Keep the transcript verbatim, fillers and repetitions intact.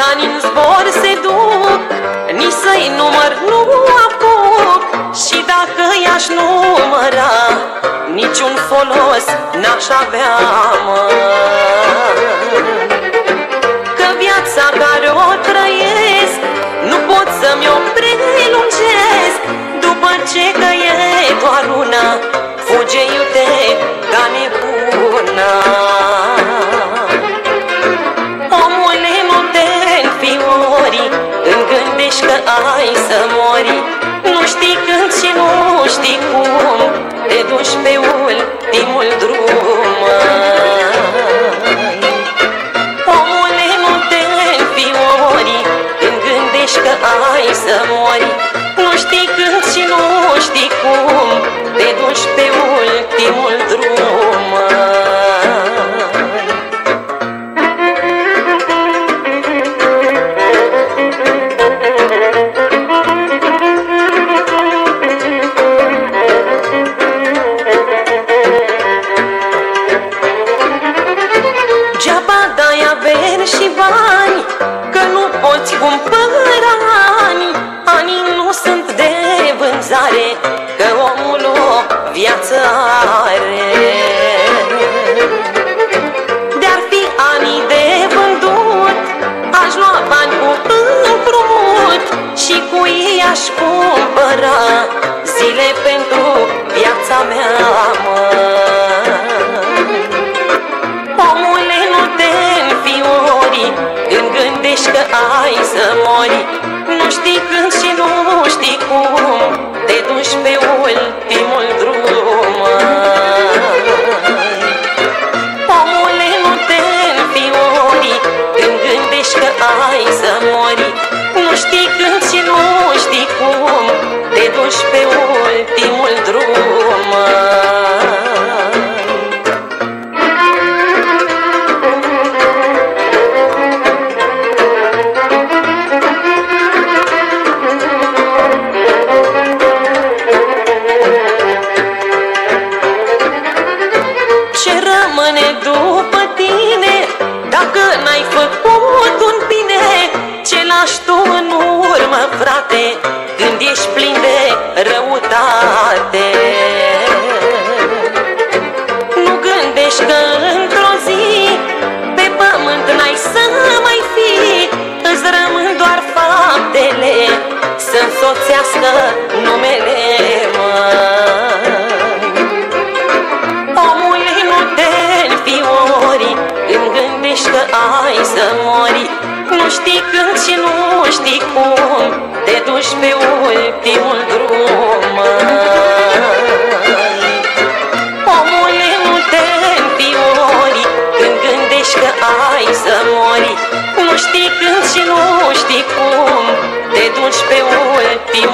Cani în zbor se duc, nici să-i număr nu apuc. Și dacă i-aș număra, niciun folos n-aș avea, mă. Că viața care o trăiesc nu pot să-mi o prelungesc. După ce că e doar una, fuge iute ca nebuna. Omule, nu te înfiori, îmi gândești că ai să mori. Nu știi când și nu știi cum te duci pe ultimul drum, măi. Omule, nu te înfiori, îmi gândești că ai să mori. Nu știi când și nu știi cum te duci pe ultimul drum, măi. Și bani, că nu poți cumpăra ani. Anii nu sunt de vânzare, că omul o viață are. De-ar fi anii de vândut, aș lua bani cu împrumut și cu ei aș cumpăra zile pentru viața mea, mă. Omule, nu te înfiori, îmi gândești că ai să mori. Nu știi când și nu știi cum te duci pe ultimul drum, măi. Omule, nu te înfiori, îmi gândești că ai să mori. Nu știi când și nu știi cum te duci pe ultimul drum, măi. După tine, dacă n-ai făcut un bine, ce lași tu în urmă, frate, când ești plin de răutate? Nu gândești că într-o zi pe pământ n-ai să mai fii, îți rămân doar faptele să însoțească numele, măi. Omule, nu te înfiori, îmi gândești că ai să mori. Nu știi când și nu știi cum te duci pe ultimul drum, măi. Omule, nu te înfiori, îmi gândești că ai să mori. Nu știi când și nu știi cum te duci pe ultimul